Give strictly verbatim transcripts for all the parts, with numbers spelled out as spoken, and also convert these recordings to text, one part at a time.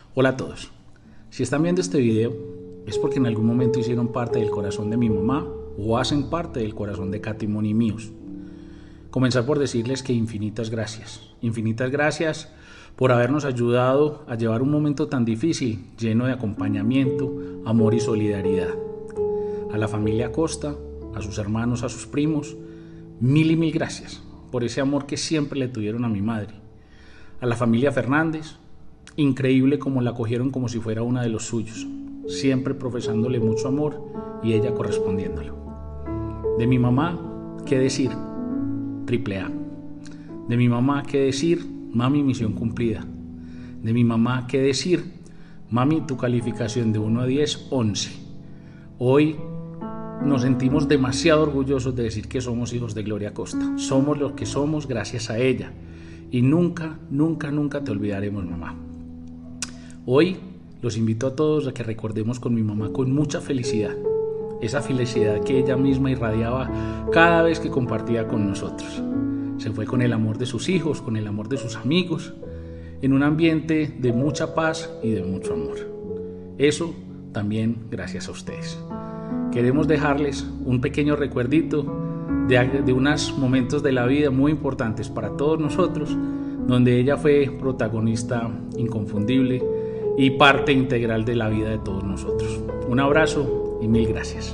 Hola a todos. Si están viendo este video es porque en algún momento hicieron parte del corazón de mi mamá o hacen parte del corazón de Katy, Moni y míos. Comenzar por decirles que infinitas gracias. Infinitas gracias por habernos ayudado a llevar un momento tan difícil, lleno de acompañamiento, amor y solidaridad. A la familia Costa, a sus hermanos, a sus primos, mil y mil gracias por ese amor que siempre le tuvieron a mi madre. A la familia Fernández, increíble como la acogieron como si fuera una de los suyos, siempre profesándole mucho amor y ella correspondiéndolo. De mi mamá, ¿qué decir? Triple A. De mi mamá, ¿qué decir? Mami, misión cumplida. De mi mamá, ¿qué decir? Mami, tu calificación de uno a diez, once. Hoy nos sentimos demasiado orgullosos de decir que somos hijos de Gloria Costa. Somos lo que somos gracias a ella. Y nunca, nunca, nunca te olvidaremos, mamá. Hoy los invito a todos a que recordemos con mi mamá con mucha felicidad. Esa felicidad que ella misma irradiaba cada vez que compartía con nosotros. Se fue con el amor de sus hijos, con el amor de sus amigos, en un ambiente de mucha paz y de mucho amor. Eso también gracias a ustedes. Queremos dejarles un pequeño recuerdito de, de unos momentos de la vida muy importantes para todos nosotros, donde ella fue protagonista inconfundible y parte integral de la vida de todos nosotros. Un abrazo y mil gracias.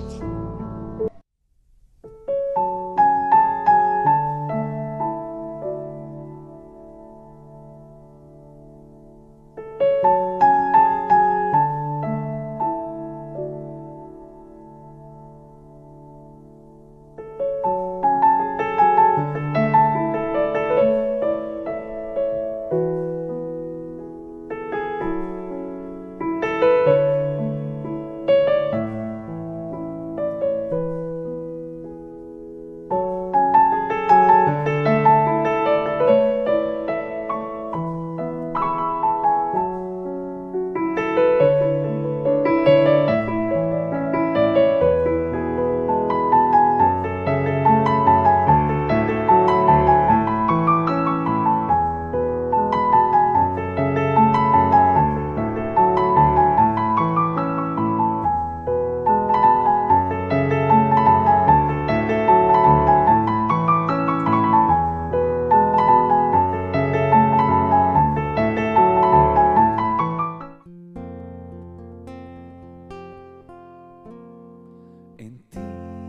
En ti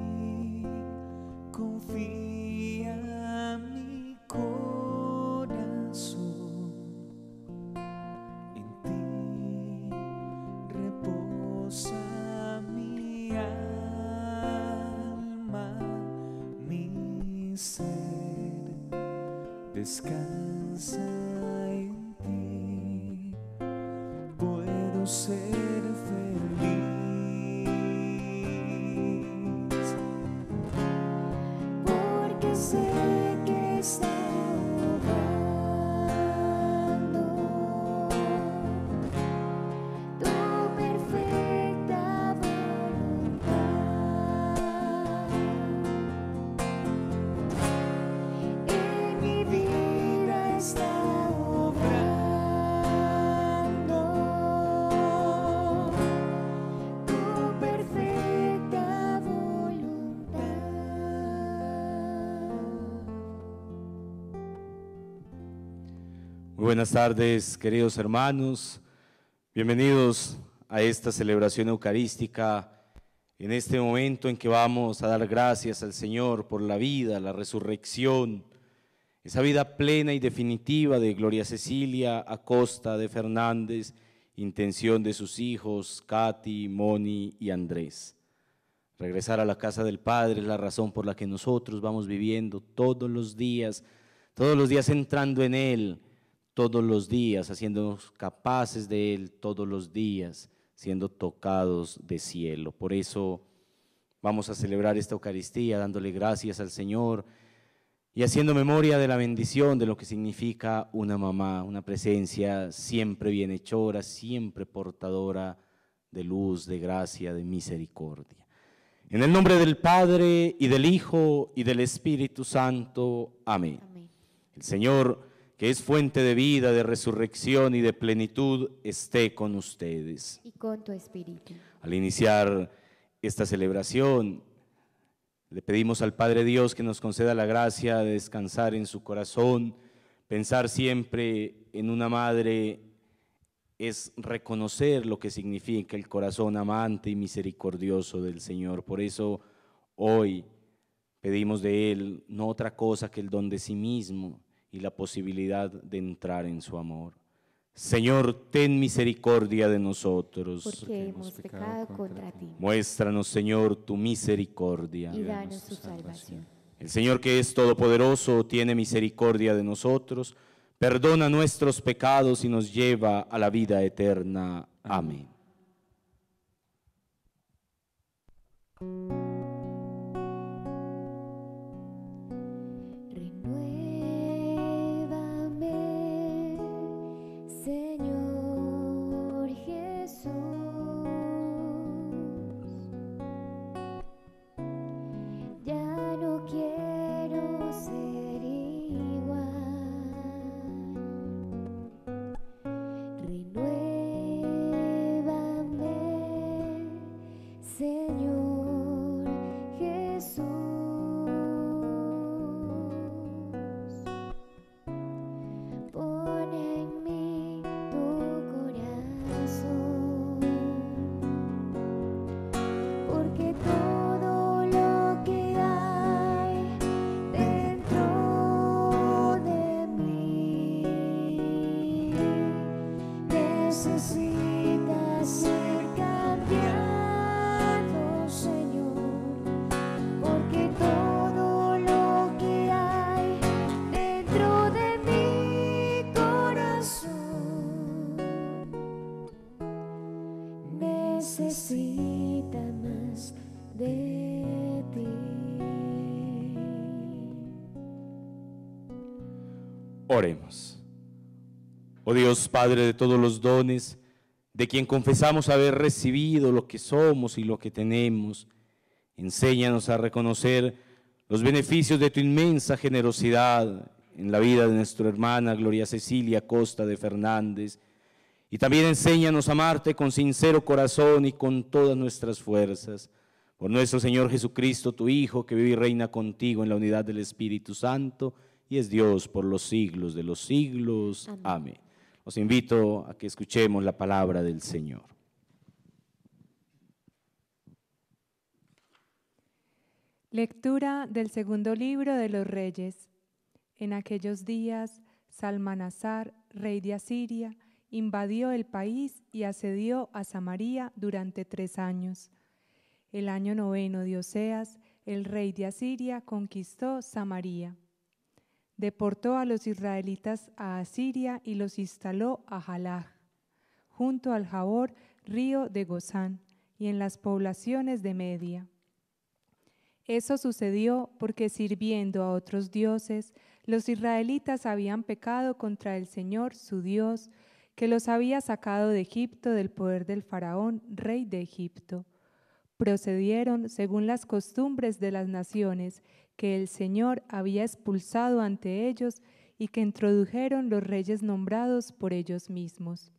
confía mi corazón, en ti reposa mi alma, mi ser descansa en ti, puedo ser feliz. Sé que está obrando tu perfecta voluntad en mi vida, está obrando tu perfecta voluntad. Muy buenas tardes, queridos hermanos. Bienvenidos a esta celebración eucarística, en este momento en que vamos a dar gracias al Señor por la vida, la resurrección, esa vida plena y definitiva de Gloria Cecilia Acosta de Fernández, intención de sus hijos, Katy, Moni y Andrés. Regresar a la casa del Padre es la razón por la que nosotros vamos viviendo todos los días, todos los días entrando en Él, todos los días haciéndonos capaces de Él, todos los días siendo tocados de cielo. Por eso vamos a celebrar esta Eucaristía dándole gracias al Señor y haciendo memoria de la bendición de lo que significa una mamá, una presencia siempre bienhechora, siempre portadora de luz, de gracia, de misericordia. En el nombre del Padre, y del Hijo, y del Espíritu Santo. Amén. Amén. El Señor que es fuente de vida, de resurrección y de plenitud, esté con ustedes. Y con tu espíritu. Al iniciar esta celebración, le pedimos al Padre Dios que nos conceda la gracia de descansar en su corazón. Pensar siempre en una madre es reconocer lo que significa el corazón amante y misericordioso del Señor. Por eso hoy pedimos de Él no otra cosa que el don de sí mismo y la posibilidad de entrar en su amor. Señor, ten misericordia de nosotros. Porque hemos pecado contra ti. Muéstranos, Señor, tu misericordia. Y danos tu salvación. El Señor, que es todopoderoso, tiene misericordia de nosotros, perdona nuestros pecados y nos lleva a la vida eterna. Amén. Renuévame, Señor Jesús. Ya no quiero ser igual. Renuévame, Señor Jesús. Pon en mí tu corazón, porque todo lo que hay dentro de mí necesita ser cambiado, Señor, porque todo lo que hay dentro de mi corazón necesita más de ti. Oremos. Oh Dios, Padre de todos los dones, de quien confesamos haber recibido lo que somos y lo que tenemos, enséñanos a reconocer los beneficios de tu inmensa generosidad en la vida de nuestra hermana Gloria Cecilia Costa de Fernández, y también enséñanos a amarte con sincero corazón y con todas nuestras fuerzas. Por nuestro Señor Jesucristo, tu Hijo, que vive y reina contigo en la unidad del Espíritu Santo, y es Dios por los siglos de los siglos. Amén. Amén. Os invito a que escuchemos la palabra del Señor. Lectura del segundo libro de los Reyes. En aquellos días, Salmanasar, rey de Asiria, invadió el país y asedió a Samaria durante tres años. El año noveno de Oseas, el rey de Asiria conquistó Samaria. Deportó a los israelitas a Asiria y los instaló a Jalaj, junto al Jabor, río de Gozán, y en las poblaciones de Media. Eso sucedió porque sirviendo a otros dioses, los israelitas habían pecado contra el Señor su Dios, que los había sacado de Egipto del poder del faraón, rey de Egipto. Procedieron según las costumbres de las naciones que el Señor había expulsado ante ellos y que introdujeron los reyes nombrados por ellos mismos.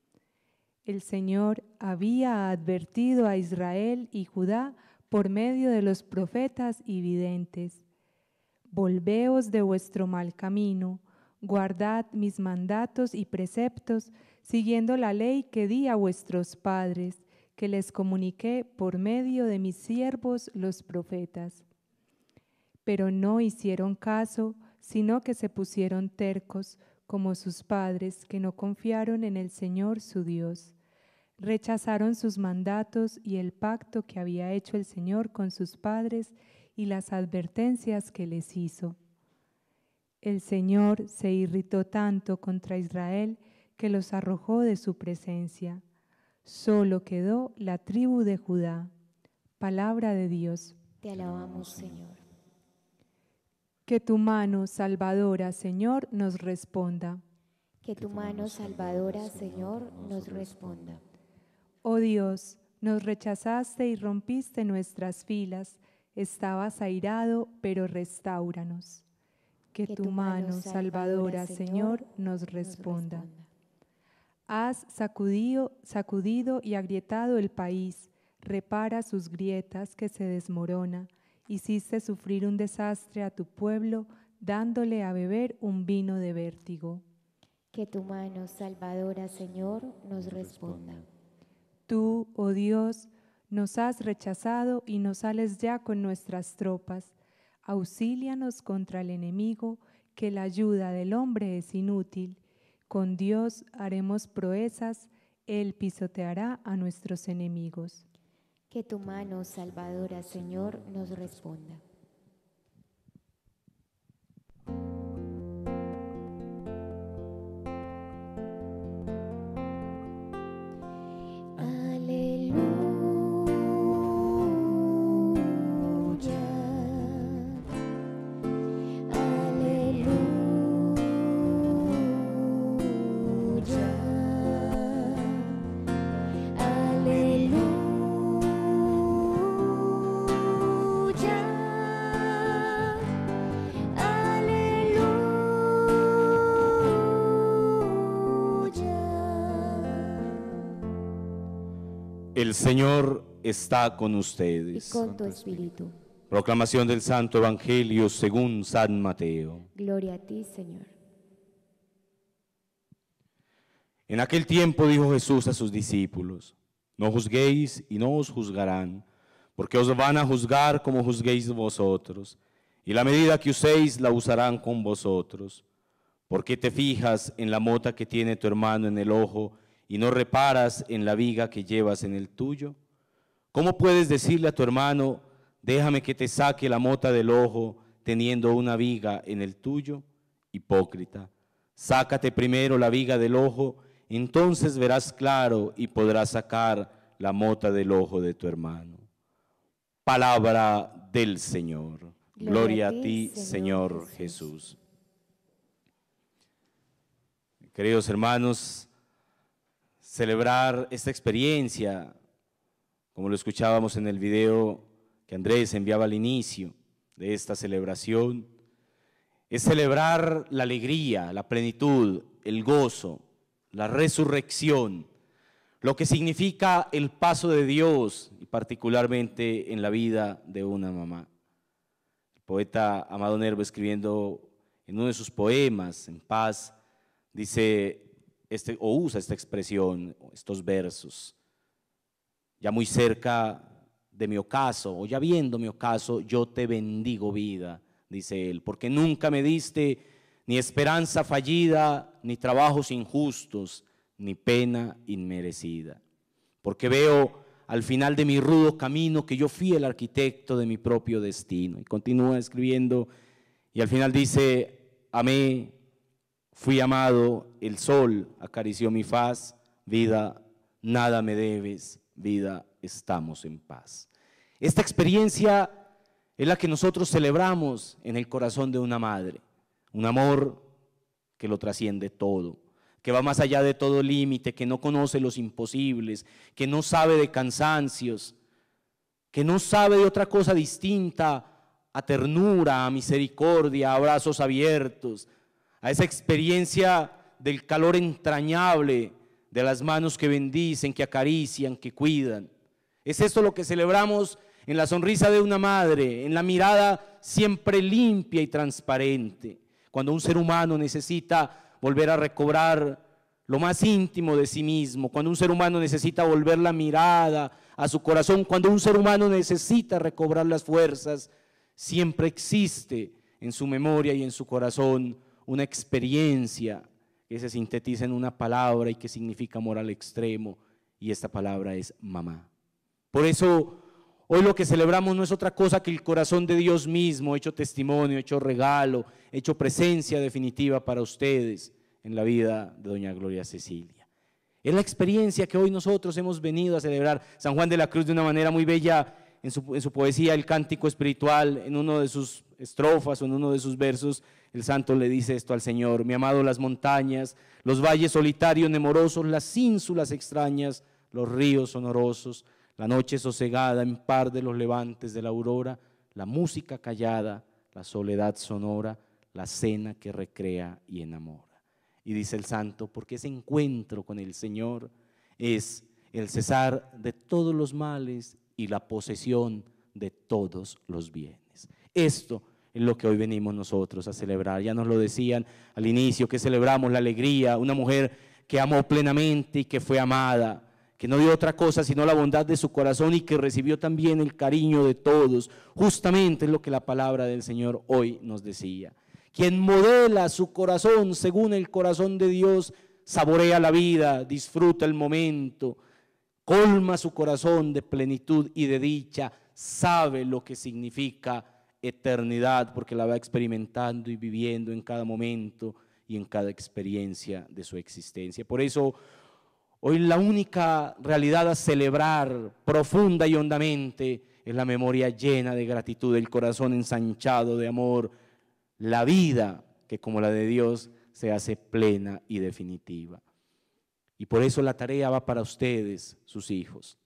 El Señor había advertido a Israel y Judá por medio de los profetas y videntes: volveos de vuestro mal camino, guardad mis mandatos y preceptos, siguiendo la ley que di a vuestros padres, que les comuniqué por medio de mis siervos los profetas. Pero no hicieron caso, sino que se pusieron tercos, como sus padres, que no confiaron en el Señor su Dios. Rechazaron sus mandatos y el pacto que había hecho el Señor con sus padres y las advertencias que les hizo. El Señor se irritó tanto contra Israel que los arrojó de su presencia. Solo quedó la tribu de Judá. Palabra de Dios. Te alabamos, Señor. Que tu mano salvadora, Señor, nos responda. Que tu mano salvadora, Señor, nos responda. Oh Dios, nos rechazaste y rompiste nuestras filas. Estabas airado, pero restáuranos. que tu mano salvadora, Señor, nos responda. Has sacudido, sacudido y agrietado el país, repara sus grietas que se desmorona. Hiciste sufrir un desastre a tu pueblo, dándole a beber un vino de vértigo. Que tu mano salvadora, Señor, nos responda. Tú, oh Dios, nos has rechazado y no sales ya con nuestras tropas. Auxílianos contra el enemigo, que la ayuda del hombre es inútil. Con Dios haremos proezas, Él pisoteará a nuestros enemigos. Que tu mano salvadora, Señor, nos responda. El Señor está con ustedes. Y con tu espíritu. Proclamación del Santo Evangelio según San Mateo. Gloria a ti, Señor. En aquel tiempo dijo Jesús a sus discípulos: no juzguéis y no os juzgarán, porque os van a juzgar como juzguéis vosotros, y la medida que uséis la usarán con vosotros. ¿Por qué te fijas en la mota que tiene tu hermano en el ojo y no reparas en la viga que llevas en el tuyo? ¿Cómo puedes decirle a tu hermano: déjame que te saque la mota del ojo, teniendo una viga en el tuyo? Hipócrita, sácate primero la viga del ojo, entonces verás claro y podrás sacar la mota del ojo de tu hermano. Palabra del Señor. Gloria, Gloria a ti, Señor, Señor Jesús. Jesús. Queridos hermanos, celebrar esta experiencia, como lo escuchábamos en el video que Andrés enviaba al inicio de esta celebración, es celebrar la alegría, la plenitud, el gozo, la resurrección, lo que significa el paso de Dios, y particularmente en la vida de una mamá. El poeta Amado Nervo, escribiendo en uno de sus poemas, En Paz, dice, este, o usa esta expresión, estos versos: ya muy cerca de mi ocaso, o ya viendo mi ocaso, yo te bendigo vida, dice él, porque nunca me diste ni esperanza fallida, ni trabajos injustos, ni pena inmerecida. Porque veo al final de mi rudo camino que yo fui el arquitecto de mi propio destino. Y continúa escribiendo, y al final dice: amé, fui amado, el sol acarició mi faz, vida, nada me debes, vida, estamos en paz. Esta experiencia es la que nosotros celebramos en el corazón de una madre, un amor que lo trasciende todo, que va más allá de todo límite, que no conoce los imposibles, que no sabe de cansancios, que no sabe de otra cosa distinta a ternura, a misericordia, a brazos abiertos, a esa experiencia del calor entrañable de las manos que bendicen, que acarician, que cuidan. Es esto lo que celebramos en la sonrisa de una madre, en la mirada siempre limpia y transparente, cuando un ser humano necesita volver a recobrar lo más íntimo de sí mismo, cuando un ser humano necesita volver la mirada a su corazón, cuando un ser humano necesita recobrar las fuerzas, siempre existe en su memoria y en su corazón una experiencia que se sintetiza en una palabra y que significa amor al extremo, y esta palabra es mamá. Por eso hoy lo que celebramos no es otra cosa que el corazón de Dios mismo, hecho testimonio, hecho regalo, hecho presencia definitiva para ustedes en la vida de doña Gloria Cecilia. Es la experiencia que hoy nosotros hemos venido a celebrar. San Juan de la Cruz, de una manera muy bella, en su, en su poesía El Cántico Espiritual, en uno de sus estrofas o en uno de sus versos, el santo le dice esto al Señor: mi amado, las montañas, los valles solitarios nemorosos, las ínsulas extrañas, los ríos sonorosos, la noche sosegada en par de los levantes de la aurora, la música callada, la soledad sonora, la cena que recrea y enamora. Y dice el santo, porque ese encuentro con el Señor es el cesar de todos los males y la posesión de todos los bienes. Esto es lo que hoy venimos nosotros a celebrar. Ya nos lo decían al inicio, que celebramos la alegría, una mujer que amó plenamente y que fue amada, que no dio otra cosa sino la bondad de su corazón y que recibió también el cariño de todos. Justamente es lo que la palabra del Señor hoy nos decía. Quien modela su corazón según el corazón de Dios, saborea la vida, disfruta el momento, colma su corazón de plenitud y de dicha, sabe lo que significa eternidad porque la va experimentando y viviendo en cada momento y en cada experiencia de su existencia. Por eso hoy la única realidad a celebrar profunda y hondamente es la memoria llena de gratitud, el corazón ensanchado de amor, la vida que como la de Dios se hace plena y definitiva. Y por eso la tarea va para ustedes, sus hijos.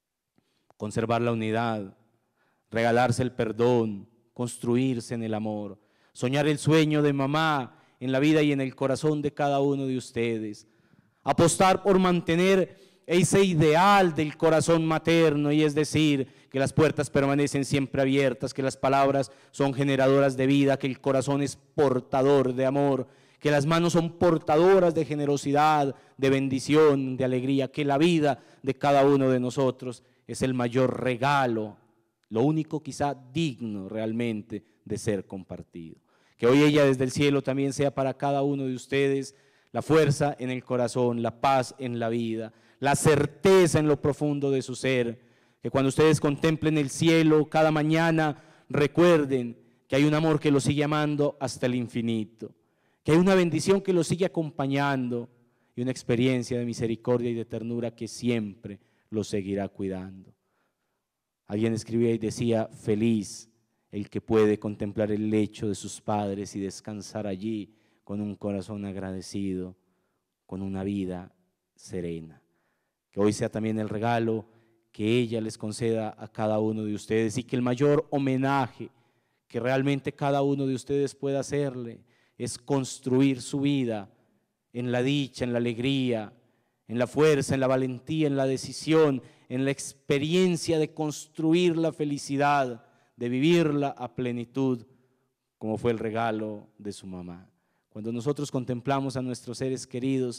Conservar la unidad, regalarse el perdón, construirse en el amor, soñar el sueño de mamá en la vida y en el corazón de cada uno de ustedes, apostar por mantener ese ideal del corazón materno, y es decir, que las puertas permanecen siempre abiertas, que las palabras son generadoras de vida, que el corazón es portador de amor, que las manos son portadoras de generosidad, de bendición, de alegría, que la vida de cada uno de nosotros es el mayor regalo, lo único quizá digno realmente de ser compartido. Que hoy ella desde el cielo también sea para cada uno de ustedes la fuerza en el corazón, la paz en la vida, la certeza en lo profundo de su ser, que cuando ustedes contemplen el cielo cada mañana recuerden que hay un amor que los sigue amando hasta el infinito, que hay una bendición que los sigue acompañando y una experiencia de misericordia y de ternura que siempre los seguirá cuidando. Alguien escribía y decía, feliz el que puede contemplar el lecho de sus padres y descansar allí con un corazón agradecido, con una vida serena. Que hoy sea también el regalo que ella les conceda a cada uno de ustedes y que el mayor homenaje que realmente cada uno de ustedes pueda hacerle es construir su vida en la dicha, en la alegría, en la fuerza, en la valentía, en la decisión, en la experiencia de construir la felicidad, de vivirla a plenitud, como fue el regalo de su mamá. Cuando nosotros contemplamos a nuestros seres queridos,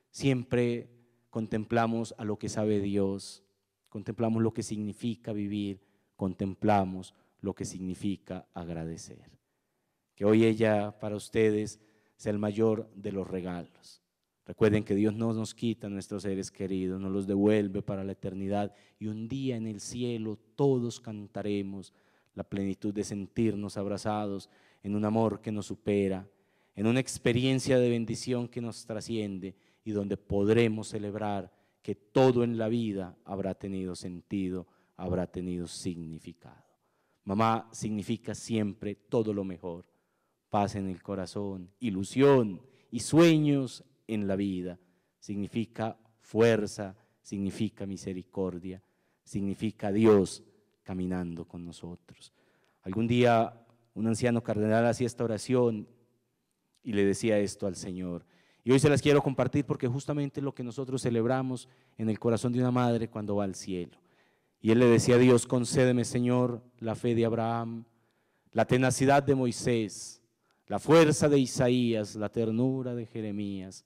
siempre contemplamos a lo que sabe Dios, contemplamos lo que significa vivir, contemplamos lo que significa agradecer. Que hoy ella para ustedes sea el mayor de los regalos. Recuerden que Dios no nos quita a nuestros seres queridos, nos los devuelve para la eternidad y un día en el cielo todos cantaremos la plenitud de sentirnos abrazados en un amor que nos supera, en una experiencia de bendición que nos trasciende y donde podremos celebrar que todo en la vida habrá tenido sentido, habrá tenido significado. Mamá significa siempre todo lo mejor, paz en el corazón, ilusión y sueños en la vida. Significa fuerza, significa misericordia, significa Dios caminando con nosotros. Algún día un anciano cardenal hacía esta oración y le decía esto al Señor. Y hoy se las quiero compartir porque justamente es lo que nosotros celebramos en el corazón de una madre cuando va al cielo. Y él le decía a Dios, concédeme Señor la fe de Abraham, la tenacidad de Moisés, la fuerza de Isaías, la ternura de Jeremías,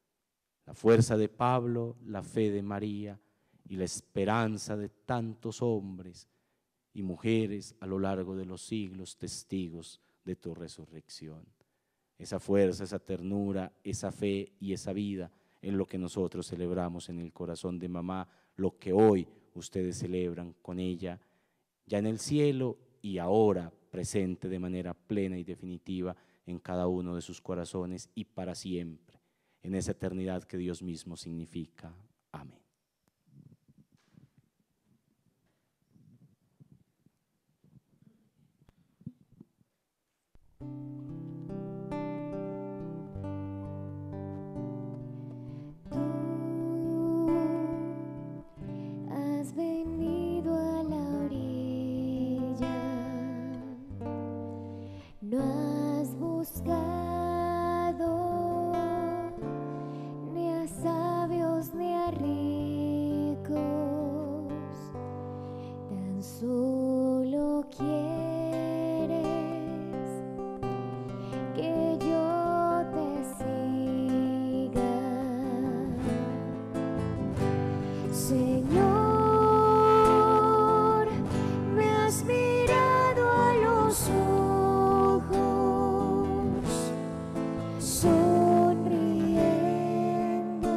la fuerza de Pablo, la fe de María y la esperanza de tantos hombres y mujeres a lo largo de los siglos, testigos de tu resurrección. Esa fuerza, esa ternura, esa fe y esa vida es lo que nosotros celebramos en el corazón de mamá, lo que hoy ustedes celebran con ella, ya en el cielo y ahora presente de manera plena y definitiva en cada uno de sus corazones y para siempre, en esa eternidad que Dios mismo significa. Amén. Has venido a la orilla, no has buscado buscado ni a sabios ni a ricos, tan solo quieres que yo te siga, Señor. Me has mirado a los ojos, sonriendo,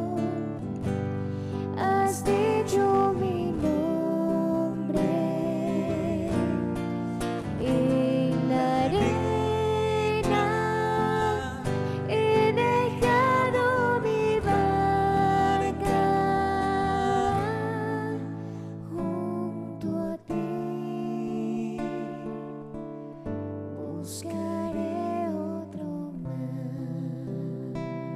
has dicho mi nombre en la arena, he dejado mi barca junto a ti, buscaré otro mar.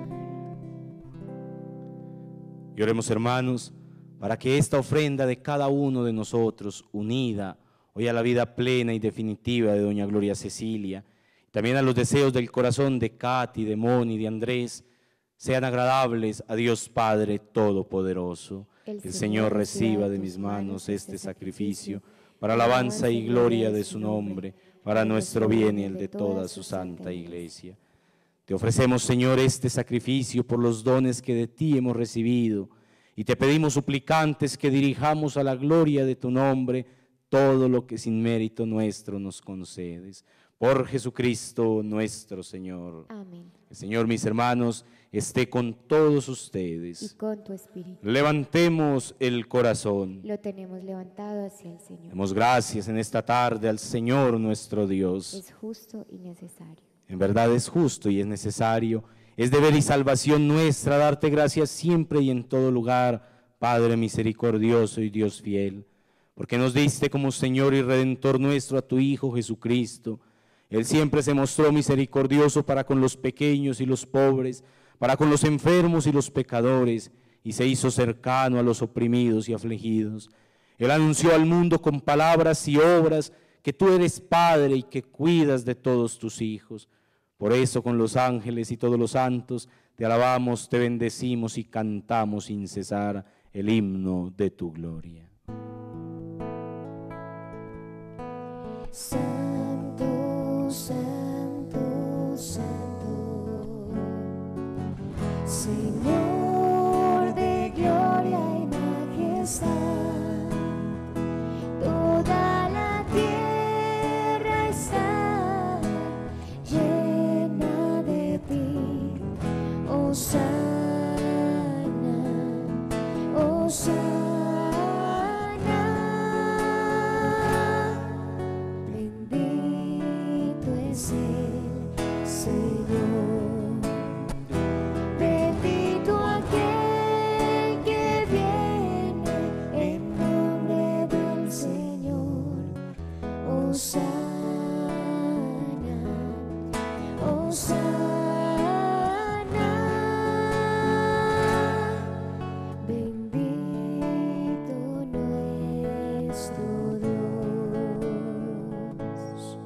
Y oremos, hermanos, para que esta ofrenda de cada uno de nosotros, unida hoy a la vida plena y definitiva de doña Gloria Cecilia, también a los deseos del corazón de Katy, de Moni, de Andrés, sean agradables a Dios Padre Todopoderoso. El Señor reciba de mis manos este sacrificio para alabanza y gloria de su nombre, para nuestro bien y el de toda su santa iglesia. Te ofrecemos, Señor, este sacrificio por los dones que de ti hemos recibido, y te pedimos suplicantes que dirijamos a la gloria de tu nombre todo lo que sin mérito nuestro nos concedes. Por Jesucristo nuestro Señor. Amén. El Señor, mis hermanos, esté con todos Y ustedes. con tu espíritu. Levantemos el corazón. Lo tenemos levantado hacia el Señor. Demos gracias en esta tarde al Señor nuestro Dios. Es justo y necesario. En verdad es justo y es necesario, es deber y salvación nuestra darte gracias siempre y en todo lugar, Padre misericordioso y Dios fiel, porque nos diste como Señor y Redentor nuestro a tu Hijo Jesucristo. Él siempre se mostró misericordioso para con los pequeños y los pobres, para con los enfermos y los pecadores, y se hizo cercano a los oprimidos y afligidos. Él anunció al mundo con palabras y obras que tú eres Padre y que cuidas de todos tus hijos. Por eso con los ángeles y todos los santos te alabamos, te bendecimos y cantamos sin cesar el himno de tu gloria. Santo, santo, santo, Señor de gloria y majestad, toda la tierra está llena de ti. Hosana, Hosana, bendito es el Señor, bendito aquel que viene en nombre del Señor. Hosana, Hosana, bendito nuestro Dios.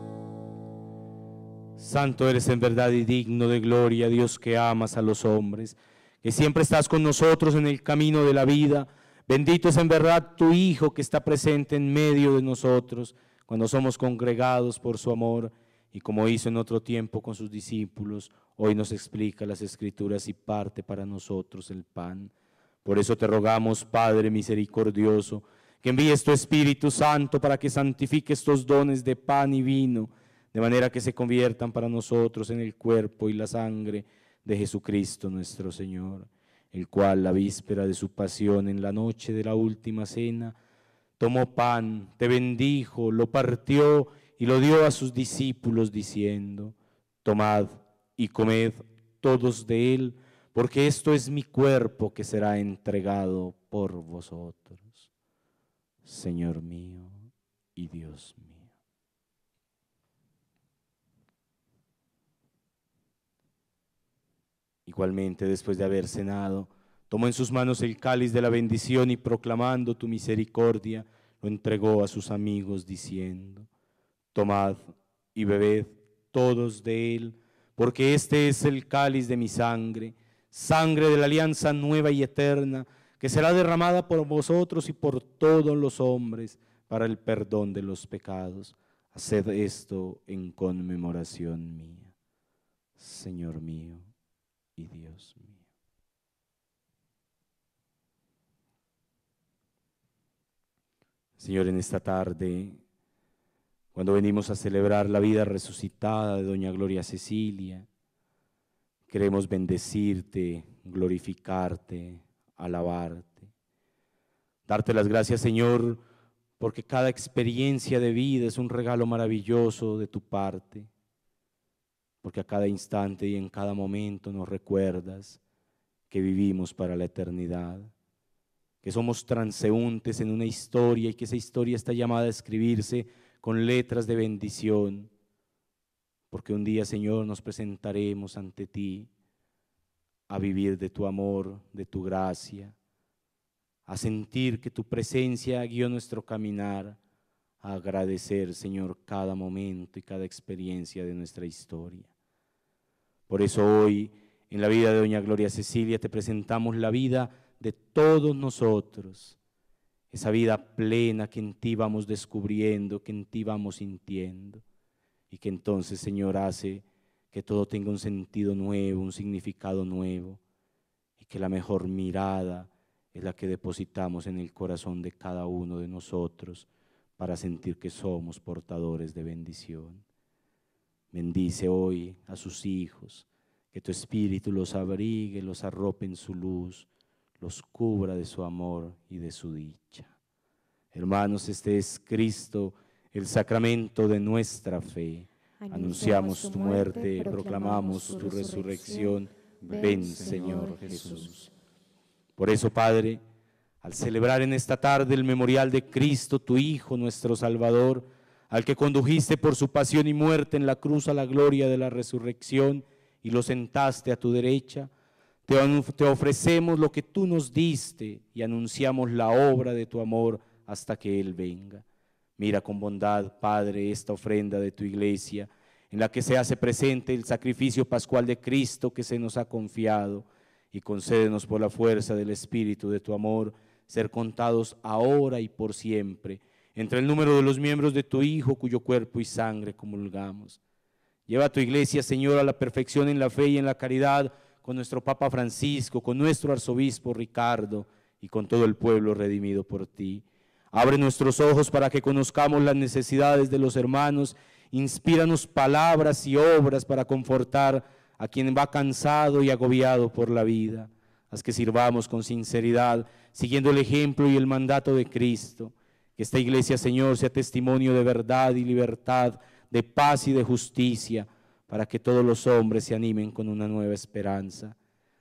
Santo eres en verdad y digno de gloria, Dios que amas a los hombres, que siempre estás con nosotros en el camino de la vida. Bendito es en verdad tu Hijo que está presente en medio de nosotros cuando somos congregados por su amor, y como hizo en otro tiempo con sus discípulos, hoy nos explica las Escrituras y parte para nosotros el pan. Por eso te rogamos, Padre misericordioso, que envíes tu Espíritu Santo para que santifique estos dones de pan y vino, de manera que se conviertan para nosotros en el cuerpo y la sangre de Jesucristo nuestro Señor, el cual la víspera de su pasión en la noche de la última cena, tomó pan, te bendijo, lo partió y lo dio a sus discípulos diciendo: tomad y comed todos de él, porque esto es mi cuerpo que será entregado por vosotros. Señor mío y Dios mío. Igualmente, después de haber cenado, tomó en sus manos el cáliz de la bendición y proclamando tu misericordia, lo entregó a sus amigos diciendo: tomad y bebed todos de él, porque este es el cáliz de mi sangre, sangre de la alianza nueva y eterna, que será derramada por vosotros y por todos los hombres para el perdón de los pecados. Haced esto en conmemoración mía. Señor mío y Dios mío. Señor, en esta tarde, cuando venimos a celebrar la vida resucitada de doña Gloria Cecilia, queremos bendecirte, glorificarte, alabarte, darte las gracias, Señor, porque cada experiencia de vida es un regalo maravilloso de tu parte, porque a cada instante y en cada momento nos recuerdas que vivimos para la eternidad, que somos transeúntes en una historia y que esa historia está llamada a escribirse con letras de bendición, porque un día, Señor, nos presentaremos ante ti a vivir de tu amor, de tu gracia, a sentir que tu presencia guió nuestro caminar, a agradecer, Señor, cada momento y cada experiencia de nuestra historia. Por eso hoy, en la vida de doña Gloria Cecilia, te presentamos la vida de todos nosotros, esa vida plena que en ti vamos descubriendo, que en ti vamos sintiendo, y que entonces, Señor, hace que todo tenga un sentido nuevo, un significado nuevo, y que la mejor mirada es la que depositamos en el corazón de cada uno de nosotros para sentir que somos portadores de bendición. Bendice hoy a sus hijos, que tu Espíritu los abrigue, los arrope en su luz, los cubra de su amor y de su dicha. Hermanos, este es Cristo, el sacramento de nuestra fe. Anunciamos tu muerte, proclamamos tu resurrección. Ven, Señor Jesús. Por eso, Padre, al celebrar en esta tarde el memorial de Cristo, tu Hijo, nuestro Salvador, al que condujiste por su pasión y muerte en la cruz a la gloria de la resurrección y lo sentaste a tu derecha, te ofrecemos lo que tú nos diste y anunciamos la obra de tu amor hasta que Él venga. Mira con bondad, Padre, esta ofrenda de tu iglesia, en la que se hace presente el sacrificio pascual de Cristo que se nos ha confiado, y concédenos por la fuerza del Espíritu de tu amor, ser contados ahora y por siempre, entre el número de los miembros de tu Hijo, cuyo cuerpo y sangre comulgamos. Lleva a tu iglesia, Señor, a la perfección en la fe y en la caridad, con nuestro Papa Francisco, con nuestro arzobispo Ricardo y con todo el pueblo redimido por ti. Abre nuestros ojos para que conozcamos las necesidades de los hermanos, inspíranos palabras y obras para confortar a quien va cansado y agobiado por la vida. Haz que sirvamos con sinceridad, siguiendo el ejemplo y el mandato de Cristo. Que esta iglesia, Señor, sea testimonio de verdad y libertad, de paz y de justicia, para que todos los hombres se animen con una nueva esperanza.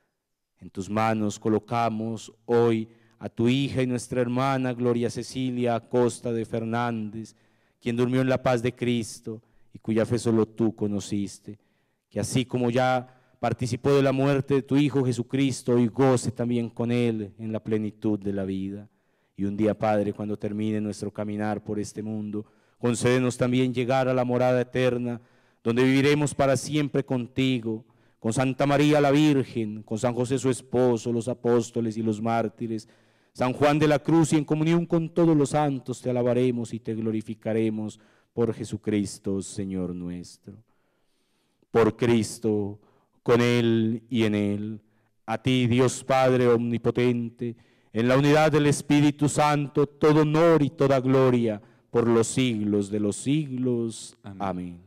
En tus manos colocamos hoy a tu hija y nuestra hermana Gloria Cecilia Acosta de Fernández, quien durmió en la paz de Cristo y cuya fe solo tú conociste, que así como ya participó de la muerte de tu Hijo Jesucristo, hoy goce también con Él en la plenitud de la vida. Y un día, Padre, cuando termine nuestro caminar por este mundo, concédenos también llegar a la morada eterna, donde viviremos para siempre contigo, con Santa María la Virgen, con San José su esposo, los apóstoles y los mártires, San Juan de la Cruz, y en comunión con todos los santos te alabaremos y te glorificaremos por Jesucristo, Señor nuestro. Por Cristo, con Él y en Él, a ti, Dios Padre omnipotente, en la unidad del Espíritu Santo, todo honor y toda gloria por los siglos de los siglos. Amén. Amén.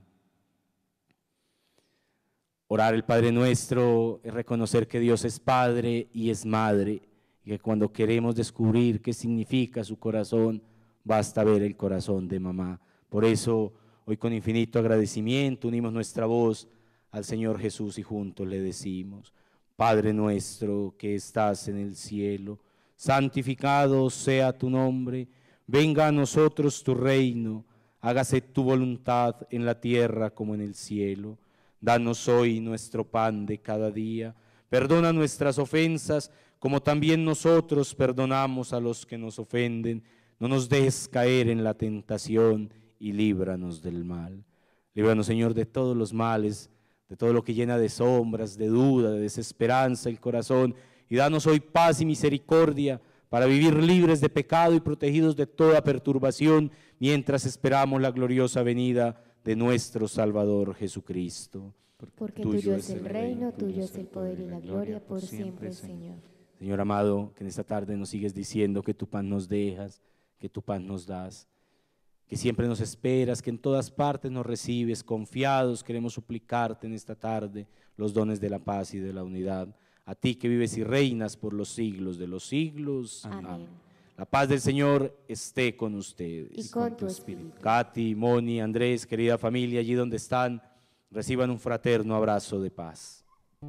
Orar el Padre Nuestro es reconocer que Dios es Padre y es Madre, y que cuando queremos descubrir qué significa su corazón, basta ver el corazón de mamá. Por eso, hoy con infinito agradecimiento unimos nuestra voz al Señor Jesús y juntos le decimos: Padre nuestro que estás en el cielo, santificado sea tu nombre, venga a nosotros tu reino, hágase tu voluntad en la tierra como en el cielo. Danos hoy nuestro pan de cada día, perdona nuestras ofensas como también nosotros perdonamos a los que nos ofenden. No nos dejes caer en la tentación y líbranos del mal. Líbranos, Señor, de todos los males, de todo lo que llena de sombras, de duda, de desesperanza el corazón, y danos hoy paz y misericordia para vivir libres de pecado y protegidos de toda perturbación, mientras esperamos la gloriosa venida de nuestro Salvador Jesucristo. Porque tuyo es el reino, tuyo es el poder y la gloria por siempre, Señor. Señor amado, que en esta tarde nos sigues diciendo que tu pan nos dejas, que tu pan nos das, que siempre nos esperas, que en todas partes nos recibes, confiados queremos suplicarte en esta tarde los dones de la paz y de la unidad. A ti que vives y reinas por los siglos de los siglos. Amén. Amén. La paz del Señor esté con ustedes. Y con tu espíritu. Katy, Moni, Andrés, querida familia, allí donde están, reciban un fraterno abrazo de paz.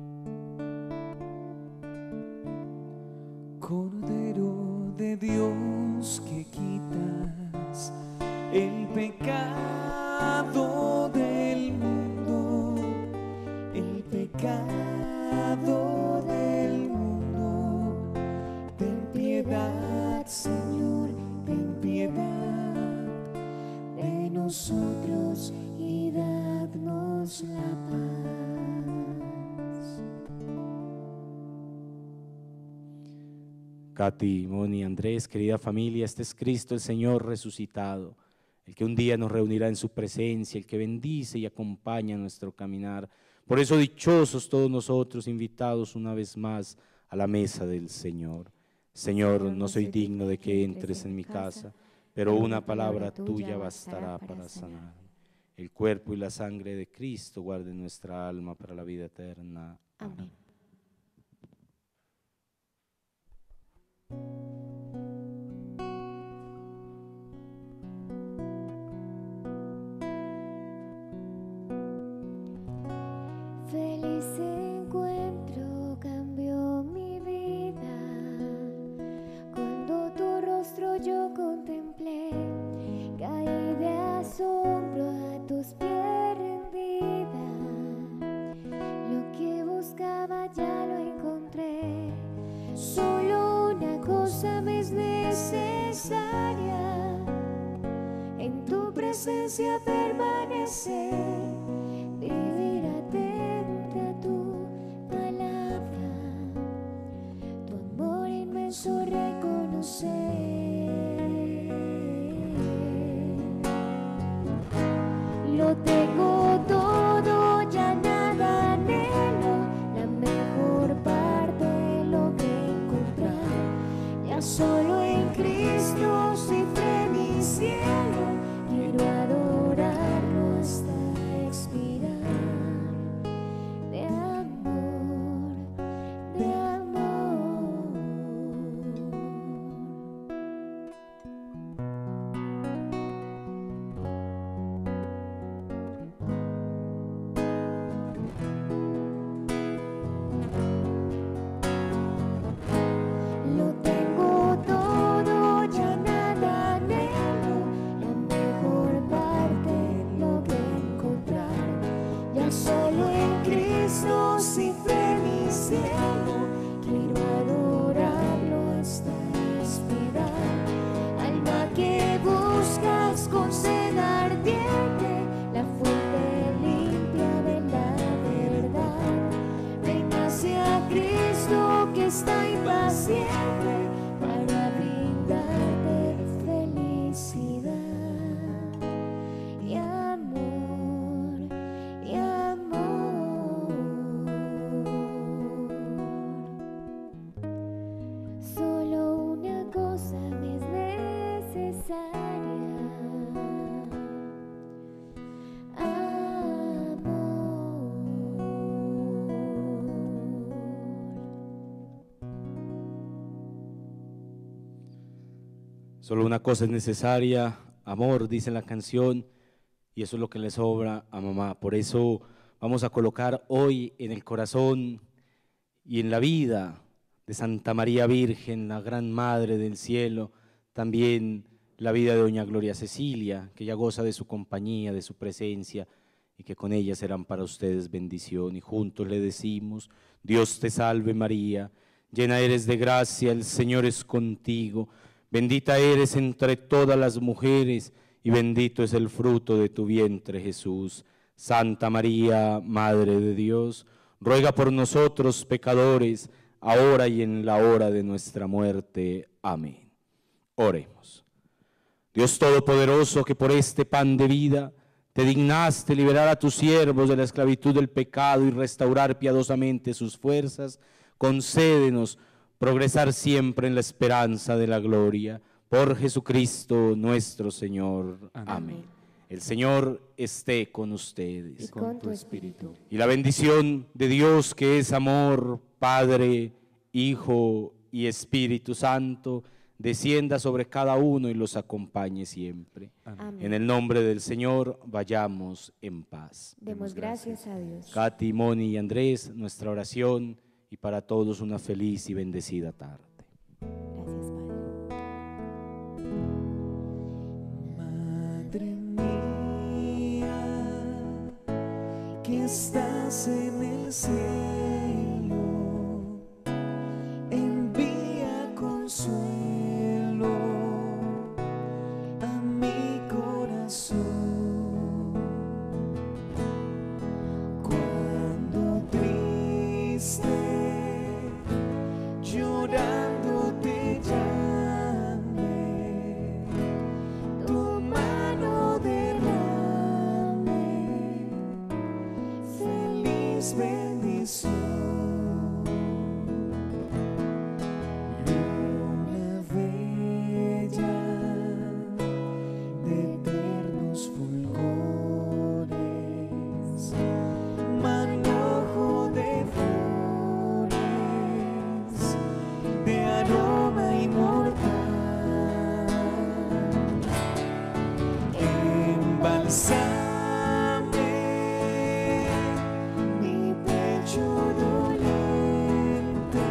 Cordero de Dios que quitas el pecado del mundo, el pecado del mundo, ten piedad, Señor, ten piedad de nosotros y dadnos la paz. Katy, Moni, Andrés, querida familia, este es Cristo el Señor resucitado, el que un día nos reunirá en su presencia, el que bendice y acompaña nuestro caminar. Por eso dichosos todos nosotros, invitados una vez más a la mesa del Señor. Señor, no soy digno de que entres en mi casa, pero una palabra tuya bastará para sanar. El cuerpo y la sangre de Cristo guarden nuestra alma para la vida eterna. Amén. Feliz encuentro cambió mi vida cuando tu rostro yo contemplé, caí de asombro a tus pies rendida, lo que buscaba ya lo encontré, solo una cosa me es necesaria, en tu presencia permanecer, vivir atenta a tu palabra, tu amor inmenso reconocer. Lo tengo todo, ya nada anhelo, la mejor parte logré encontrar, ya solo en Cristo cifré mi cielo, quiero adorarlo hasta expirar, de amor, de amor. Lo tengo todo, ya nada anhelo, la mejor parte logré encontrar, ya solo en Cristo cifré mi cielo, quiero adorarlo hasta expirar, alma que buscas con sed ardiente, la fuente limpia de la verdad, ven hacia Cristo que está impaciente para brindarte felicidad y amor, y amor. Solo una cosa me es necesaria, Solo una cosa es necesaria, amor, dice la canción, y eso es lo que le sobra a mamá. Por eso vamos a colocar hoy en el corazón y en la vida de Santa María Virgen, la gran Madre del Cielo, también la vida de doña Gloria Cecilia, que ya goza de su compañía, de su presencia, y que con ella serán para ustedes bendición. Y juntos le decimos: Dios te salve María, llena eres de gracia, el Señor es contigo, bendita eres entre todas las mujeres, y bendito es el fruto de tu vientre, Jesús. Santa María, Madre de Dios, ruega por nosotros pecadores, ahora y en la hora de nuestra muerte. Amén. Oremos. Dios Todopoderoso, que por este pan de vida te dignaste liberar a tus siervos de la esclavitud del pecado y restaurar piadosamente sus fuerzas, concédenos progresar siempre en la esperanza de la gloria. Por Jesucristo nuestro Señor. Amén. Amén. El Señor esté con ustedes. Y con tu espíritu. Y la bendición de Dios, que es amor, Padre, Hijo y Espíritu Santo, descienda sobre cada uno y los acompañe siempre. Amén. En el nombre del Señor, vayamos en paz. Demos gracias a Dios. Katy, Moni y Andrés, nuestra oración, y para todos una feliz y bendecida tarde. Gracias, Padre. Madre mía, que estás en el cielo, envía consuelo a mi corazón. Cuando triste, llorando te llame, tu mano derrame feliz bendición. Luna bella de eternos fulgores, manojo de flores, de aroma inmortal, embalsame mi pecho doliente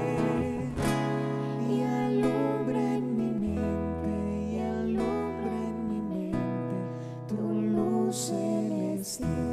y alumbra en mi mente, y alumbra en mi mente tu luz celestial.